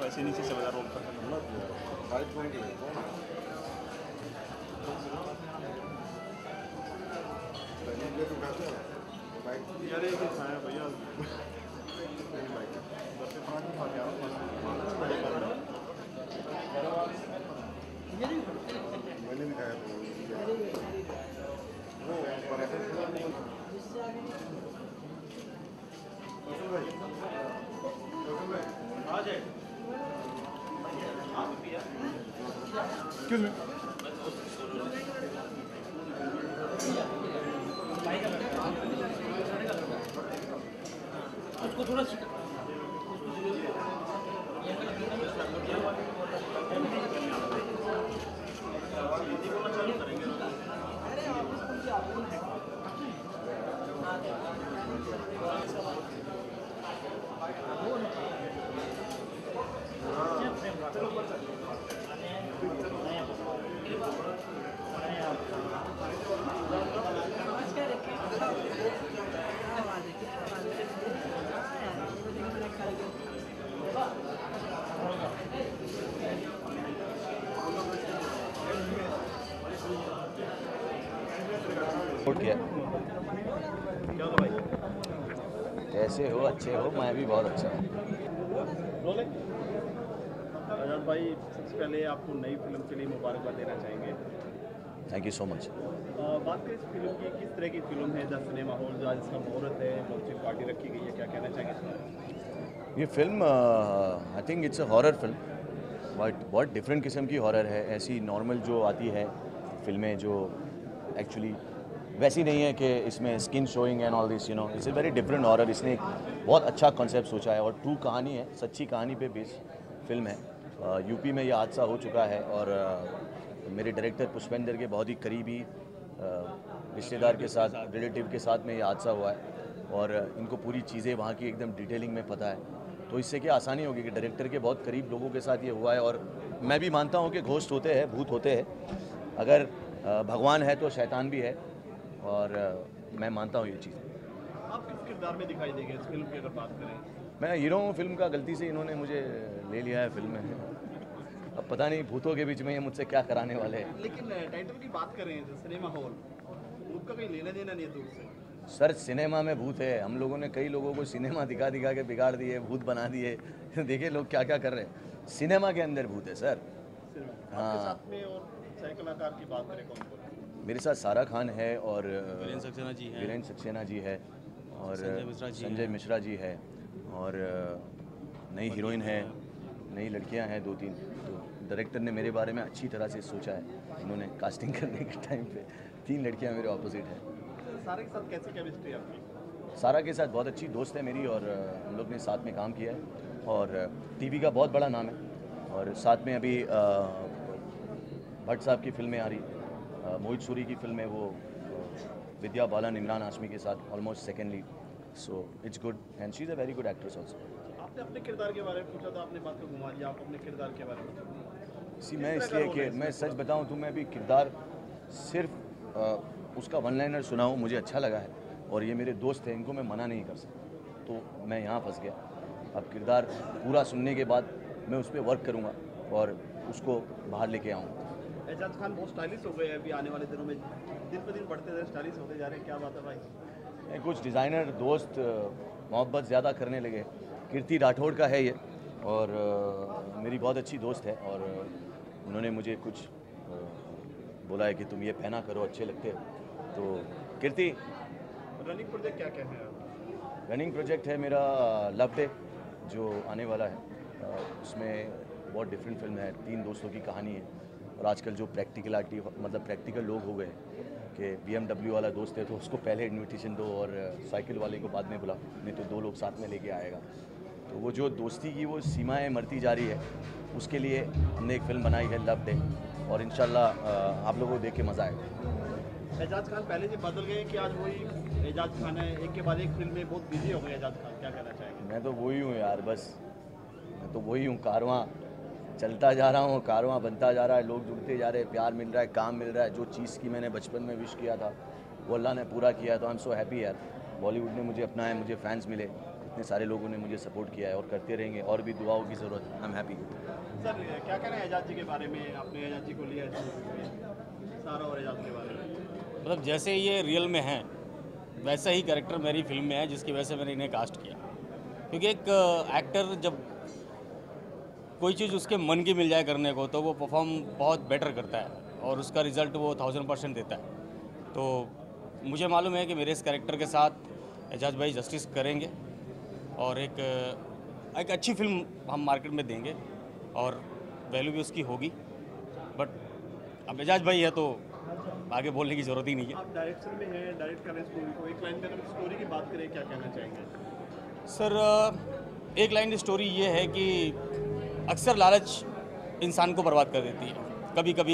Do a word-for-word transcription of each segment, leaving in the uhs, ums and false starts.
sini sih sebentar rumput. Balik dong dia. Tadi dia tugasnya baik. Iya deh, saya bayar. Ini baik. Tapi pernah tuh pakai apa? Ini kayak oh, pada Excuse me. उसको थोड़ा किया कैसे हो? अच्छे हो? मैं भी बहुत अच्छा हूँ। आजाद भाई, सबसे पहले आपको नई फिल्म के लिए मुबारकबाद देना चाहेंगे। Thank you so much. बात करें इस फिल्म की, किस तरह की फिल्म है? द सिनेमा हॉल जो आज इसका मुहूर्त है, लॉन्चिंग पार्टी रखी गई है, क्या कहना चाहेंगे इस बारे? ये film I think it's a horror film, but बहुत डिफरेंट किस्म की हॉरर है। ऐसी नॉर्मल जो आती है फिल्में जो एक्चुअली वैसी नहीं है कि इसमें skin showing and all this, you know, it's a very different horror. इसने एक बहुत अच्छा कॉन्सेप्ट सोचा है और ट्रू कहानी है, सच्ची कहानी पे बेस्ड फिल्म है। यूपी में ये हादसा हो चुका है और uh, मेरे डायरेक्टर पुष्पेंद्र के बहुत ही करीबी रिश्तेदार के साथ, रिलेटिव के साथ में ये हादसा हुआ है और इनको पूरी चीज़ें वहाँ की एकदम डिटेलिंग में पता है। तो इससे क्या आसानी होगी कि डायरेक्टर के बहुत करीब लोगों के साथ ये हुआ है और मैं भी मानता हूँ कि घोस्ट होते हैं, भूत होते हैं। अगर भगवान है तो शैतान भी है और मैं मानता हूँ ये चीज़। आप किस किरदार में दिखाई देंगे इस फिल्म की अगर बात करें? मैं हीरो हूँ फिल्म का, गलती से इन्होंने मुझे ले लिया है फिल्म में। अब पता नहीं भूतों के बीच में ये मुझसे क्या कराने वाले हैं। लेकिन टाइटल की बात करें तो सिनेमा हॉल, भूत का कोई लेना देना नहीं है दूर से। सर सिनेमा में भूत है, हम लोगों ने कई लोगों को सिनेमा दिखा दिखा के बिगाड़ दिए, भूत बना दिए। देखिए लोग क्या क्या कर रहे हैं, सिनेमा के अंदर भूत है सर। हाँ, साथ में और सह कलाकार की बात करें कौन कौन? मेरे साथ सारा खान है और वीरेंद्र सक्सेना जी हैं, वीरेंद्र सक्सेना जी है और संजय मिश्रा जी संजय मिश्रा जी है और नई हीरोइन है, नई लड़कियां हैं दो तीन। तो डायरेक्टर ने मेरे बारे में अच्छी तरह से सोचा है। इन्होंने कास्टिंग करने के टाइम पे तीन लड़कियां मेरे ऑपोजिट हैं। सारे के साथ कैसी केमिस्ट्री आपकी? सारा के साथ बहुत अच्छी दोस्त है मेरी और हम लोग ने साथ में काम किया है और टीवी का बहुत बड़ा नाम है। और साथ में अभी भट्ट साहब की फिल्में आ रही, मोहित सूरी की फिल्म है वो, विद्या बालन, इमरान हाशमी के साथ almost second lead. So it's good and she is a very good actress also. आपने अपने किरदार के बारे में पूछा था, आपने बात को घुमा दिया, आप अपने किरदार के बारे में। इसी मैं इसलिए कि मैं सच बताऊं तो मैं अभी किरदार सिर्फ आ, उसका वन लाइनर सुना हूँ, मुझे अच्छा लगा है और ये मेरे दोस्त हैं, इनको मैं मना नहीं कर सकता, तो मैं यहाँ फंस गया। अब किरदार पूरा सुनने के बाद मैं उस पर वर्क करूँगा और उसको बाहर लेके आऊँगा। एजाज खान बहुत स्टाइलिश हो गए हैं अभी आने वाले दिनों में, दिन पर दिन बढ़ते जा रहे, स्टाइलिश होते जा रहे हैं, क्या बात है भाई? कुछ डिज़ाइनर दोस्त मोहब्बत ज़्यादा करने लगे। कीर्ति राठौड़ का है ये और आ, मेरी बहुत अच्छी दोस्त है और उन्होंने मुझे कुछ आ, बोला है कि तुम ये पहना करो, अच्छे लगते हो। तो कीर्ति, रनिंग प्रोजेक्ट क्या क्या है? रनिंग प्रोजेक्ट है मेरा लव डे जो आने वाला है। आ, उसमें बहुत डिफरेंट फिल्म है, तीन दोस्तों की कहानी है और आजकल जो प्रैक्टिकलिटी, मतलब प्रैक्टिकल लोग हो गए कि बी एम डब्ल्यू वाला दोस्त है तो उसको पहले इन्विटेशन दो और साइकिल वाले को बाद में बुला, नहीं तो दो लोग साथ में लेके आएगा। तो वो जो दोस्ती की वो सीमाएं मरती जा रही है, उसके लिए हमने एक फ़िल्म बनाई है लव डे और इंशाल्लाह आप लोगों को देख के मज़ा आएगा। एजाज खान पहले से बदल गए कि आज वही एजाज खान है, एक के बाद एक फिल्म में बहुत बिजी हो गए एजाज खान, क्या कहना चाहेंगे? मैं तो वही हूँ यार, बस मैं तो वही हूँ, कारवां चलता जा रहा हूँ, कारवां बनता जा रहा है, लोग जुड़ते जा रहे हैं, प्यार मिल रहा है, काम मिल रहा है। जो चीज़ की मैंने बचपन में विश किया था वो अल्लाह ने पूरा किया है, तो आई एम सो हैप्पी यार। बॉलीवुड ने मुझे अपनाया, मुझे फैंस मिले, इतने सारे लोगों ने मुझे सपोर्ट किया है और करते रहेंगे, और भी दुआओं की ज़रूरत है। I am happy. सर क्या कहना है एजाज जी के बारे में? आपने एजाज जी को लिया है सारा और एजाज के बारे में? मतलब जैसे ये रियल में हैं वैसा ही कैरेक्टर मेरी फिल्म में है, जिसकी वजह से मैंने इन्हें कास्ट किया। क्योंकि एक एक्टर जब कोई चीज़ उसके मन की मिल जाए करने को तो वो परफॉर्म बहुत बेटर करता है और उसका रिज़ल्ट वो थाउजेंड परसेंट देता है। तो मुझे मालूम है कि मेरे इस कैरेक्टर के साथ एजाज भाई जस्टिस करेंगे और एक एक अच्छी फिल्म हम मार्केट में देंगे और वैल्यू भी उसकी होगी। बट अब एजाज भाई है तो आगे बोलने की ज़रूरत ही नहीं है। आप डायरेक्शन में हैं, डायरेक्ट कर रहे हैं स्टोरी को, एक लाइन में अगर स्टोरी की बात करें क्या कहना चाहेंगे? सर एक लाइन स्टोरी ये है कि अक्सर लालच इंसान को बर्बाद कर देती है, कभी कभी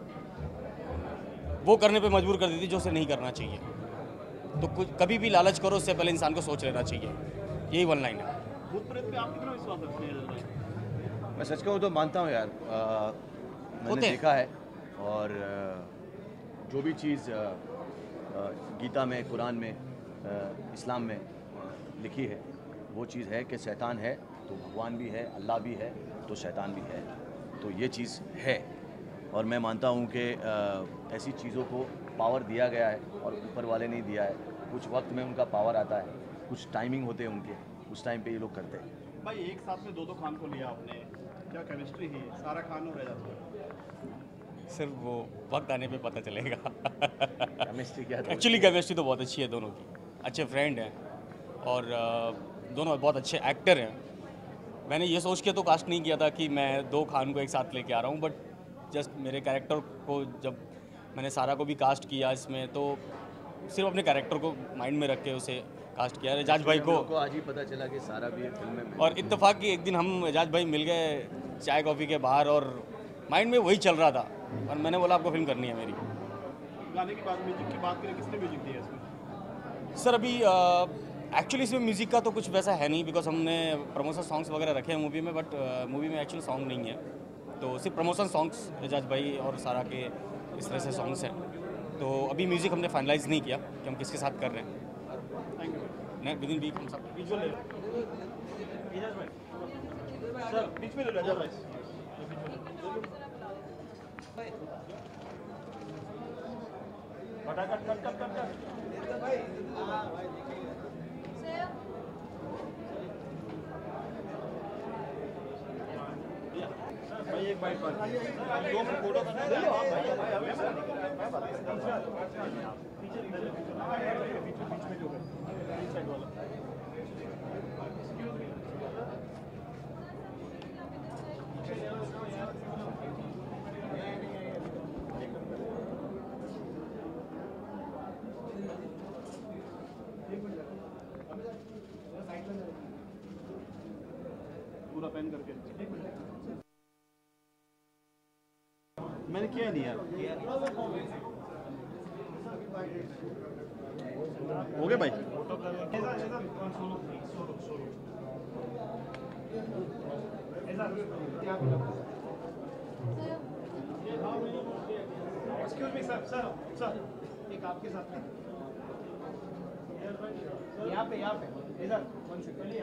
वो करने पे मजबूर कर देती है जो उसे नहीं करना चाहिए। तो कुछ कभी भी लालच करो उससे पहले इंसान को सोच लेना चाहिए। यही वन लाइन है। भूत प्रेत पे आप कितना विश्वास रखते हैं एजाज भाई? मैं सच कहूँ तो मानता हूँ यार, आ, होते मैंने हैं। देखा है और आ, जो भी चीज़ आ, आ, गीता में, कुरान में, आ, इस्लाम में आ, लिखी है वो चीज़ है कि शैतान है तो भगवान भी है, अल्लाह भी है तो शैतान भी है। तो ये चीज़ है और मैं मानता हूँ कि आ, ऐसी चीज़ों को पावर दिया गया है और ऊपर वाले नहीं दिया है। कुछ वक्त में उनका पावर आता है, कुछ टाइमिंग होते हैं उनके, उस टाइम पे ये लोग करते हैं। भाई एक साथ में दो दो खान को लिया आपने, क्या केमिस्ट्री है? सारा खान और एजाज भाई। सिर्फ वो वक्त आने पे पता चलेगा। केमिस्ट्री क्या था? एक्चुअली केमिस्ट्री तो बहुत अच्छी है दोनों की, अच्छे फ्रेंड हैं और अ, दोनों बहुत अच्छे एक्टर हैं। मैंने ये सोच के तो कास्ट नहीं किया था कि मैं दो खान को एक साथ लेके आ रहा हूँ, बट जस्ट मेरे कैरेक्टर को जब मैंने सारा को भी कास्ट किया इसमें तो सिर्फ अपने कैरेक्टर को माइंड में रख के उसे कास्ट किया। एजाज भाई को को आज ही पता चला कि सारा भी फिल्म में और इत्तेफाक कि एक दिन हम एजाज भाई मिल गए चाय कॉफ़ी के बाहर और माइंड में वही चल रहा था और मैंने बोला आपको फिल्म करनी है मेरी। गाने की बात, म्यूजिक की बात करें, किसने म्यूजिक दिया इसमें? सर अभी एक्चुअली इसमें म्यूज़िक का तो कुछ वैसा है नहीं, बिकॉज हमने प्रमोशन सॉन्ग्स वगैरह रखे हैं मूवी में, बट मूवी में एक्चुअल सॉन्ग नहीं है। तो सिर्फ प्रमोशन सॉन्ग्स एजाज भाई और सारा के इस तरह से सॉन्ग्स हैं। तो अभी म्यूज़िक हमने फाइनलाइज नहीं किया कि हम किसके साथ कर रहे हैं। Thank you. Next within week हम सब विजुअल ले लो। एजाज भाई सर बीच में ले लो एजाज भाई। फटाफट कट कट कट कट। भाई एक बाइट बात दो मिनट फोटो ले लो आप भाई। भाई अभी सर मैं बात पीछे इधर बीच बीच में जो है बीच साइड वाला। पूरा पेन करके मैंने किया नहीं यार। हो गया भाई। Excuse me sir sir sir एक आपके साथ यहाँ पे यहाँ पे इधर वन सेकंड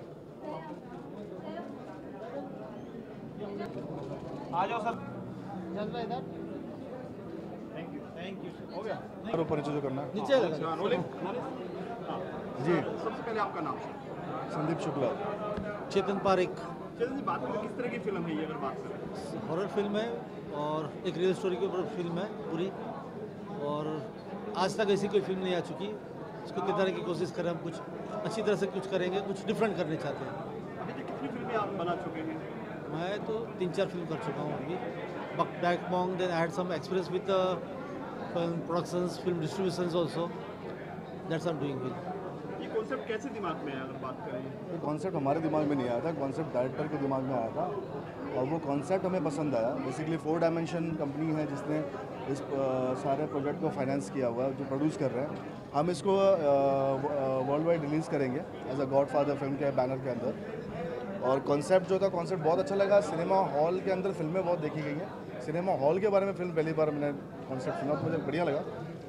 आ जाओ सर। इधर थैंक यू थैंक यू हो गया। और परिचय जो करना है। नीचे रोलिंग। जी सबसे पहले आपका नाम? संदीप शुक्ला। चेतन पारेख। चलिए जी बात करें किस तरह की फिल्म है ये, अगर बात करें? हॉरर फिल्म है और एक रियल स्टोरी के ऊपर फिल्म है पूरी, और आज तक ऐसी कोई फिल्म नहीं आ चुकी। इसको किस तरह की कोशिश करें, हम कुछ अच्छी तरह से कुछ करेंगे, कुछ डिफरेंट करने चाहते हैं। अभी तक कितनी फिल्में आप बना चुके हैं? मैं तो तीन चार फिल्म कर चुका हूँ अभी। बक बैक मॉन्ग, then I had some experience with film productions, film distributions also, that's I am doing with. ये कॉन्सेप्ट कैसे दिमाग में है अगर बात करें? ये कॉन्सेप्ट हमारे दिमाग में नहीं आया था, कॉन्सेप्ट डायरेक्टर के दिमाग में आया था और वो कॉन्सेप्ट हमें पसंद आया। बेसिकली फोर डायमेंशन कंपनी है जिसने इस आ, सारे प्रोजेक्ट को फाइनेंस किया हुआ है, जो प्रोड्यूस कर रहे हैं। हम इसको वर्ल्ड वाइड रिलीज़ करेंगे as a god father film के बैनर के अंदर। और कॉन्सेप्ट जो था, कॉन्सेप्ट बहुत अच्छा लगा। सिनेमा हॉल के अंदर फिल्में बहुत देखी गई हैं, सिनेमा हॉल के बारे में फिल्म पहली बार मैंने कॉन्सेप्ट सुना तो मुझे बढ़िया लगा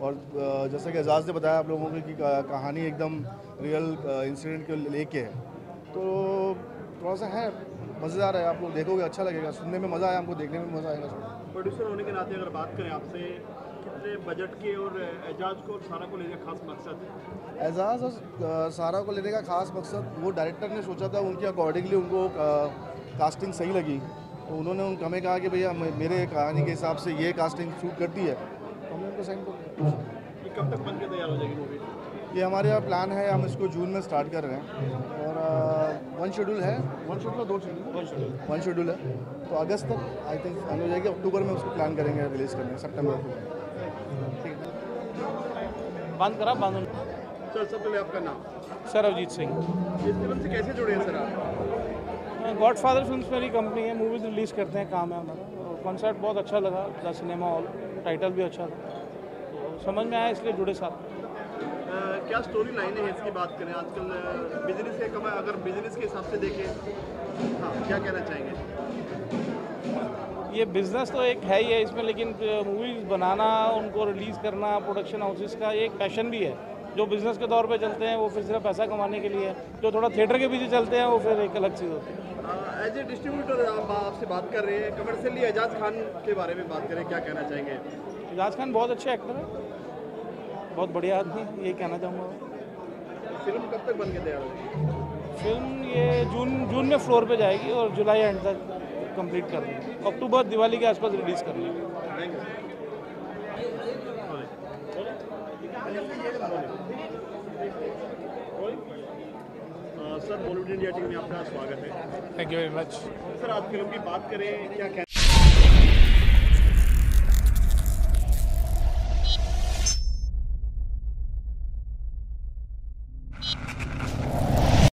और अ, जैसा कि एजाज ने बताया आप लोगों को कि कहा- कहानी एकदम रियल इंसिडेंट को लेके है, तो थोड़ा सा है मज़ेदार है। आप लोग देखोगे अच्छा लगेगा, सुनने में मज़ा आया, हमको देखने में मज़ा आएगा। प्रोड्यूसर होने के नाते अगर बात करें आपसे, कितने बजट के और एजाज को और सारा को लेने का खास मकसद है? एजाज और अ, सारा को लेने का खास मकसद वो डायरेक्टर ने सोचा था, उनके अकॉर्डिंगली उनको कास्टिंग सही लगी, तो उन्होंने उन हमें कहा कि भैया मे- मेरे कहानी के हिसाब से ये कास्टिंग शूट करती है, तो हमने उनको साइन कर दिया। ये कब तक बन के तैयार हो जाएगी मूवी? ये हमारे यहाँ प्लान है, हम इसको जून में स्टार्ट कर रहे हैं और वन शेड्यूल है, वन शेड्यूल दो schedule one schedule one schedule है, तो अगस्त तक आई थिंक फाइनल हो जाएगी। अक्टूबर में उसको प्लान करेंगे रिलीज़ करने, सितंबर को। बंद करा बंद। सर सबसे पहले आपका नाम? सर अवजीत सिंह। इस फिल्म से कैसे जुड़े हैं सर आप? गॉड फादर फिल्म्स मेरी कंपनी है, मूवीज़ रिलीज़ करते हैं, काम है हमारा। और कॉन्सर्ट बहुत अच्छा लगा, द सिनेमा हॉल, टाइटल भी अच्छा था, तो समझ में आया इसलिए जुड़े साथ। अ, क्या स्टोरी लाइन है इसकी बात करें? आजकल बिजनेस के कमा अगर बिजनेस के हिसाब से देखें, हाँ क्या कहना चाहेंगे? ये बिज़नेस तो एक है ही है इसमें, लेकिन मूवीज़ बनाना, उनको रिलीज़ करना, प्रोडक्शन हाउसेस का एक पैशन भी है। जो बिज़नेस के तौर पे चलते हैं वो फिर सिर्फ पैसा कमाने के लिए है, जो थोड़ा थिएटर के पीछे चलते हैं वो फिर एक अलग चीज़ होती है। एज ए डिस्ट्रीब्यूटर आप आपसे बात कर रहे हैं, कमर्शियली एजाज खान के बारे में बात करें, क्या कहना चाहेंगे? एजाज खान बहुत अच्छे एक्टर है, बहुत बढ़िया आदमी है, ये कहना चाहूँगा। फिल्म कब तक बन के तैयार होगी? फिल्म ये जून जून में फ्लोर पे जाएगी और जुलाई एंड तक कंप्लीट कर देंगे, अक्टूबर दिवाली के आसपास रिलीज़ कर लेंगे। Thank you. Sir Bollywood India team में आपका स्वागत है। Thank you very much. Sir आज फिल्म की बात करें, क्या कहना